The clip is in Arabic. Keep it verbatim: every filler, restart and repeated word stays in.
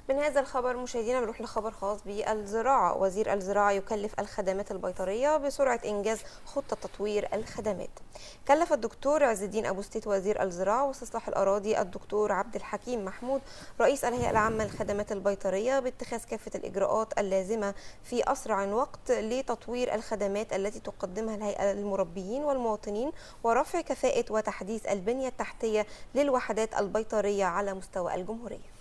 من هذا الخبر مشاهدينا بنروح لخبر خاص بالزراعة. وزير الزراعة يكلف الخدمات البيطرية بسرعة إنجاز خطة تطوير الخدمات. كلف الدكتور عز الدين أبو ستيت وزير الزراعة واستصلاح الأراضي الدكتور عبد الحكيم محمود رئيس الهيئة العامة للخدمات البيطرية باتخاذ كافة الإجراءات اللازمة في أسرع وقت لتطوير الخدمات التي تقدمها الهيئة للمربيين والمواطنين ورفع كفاءة وتحديث البنية التحتية للوحدات البيطرية على مستوى الجمهورية.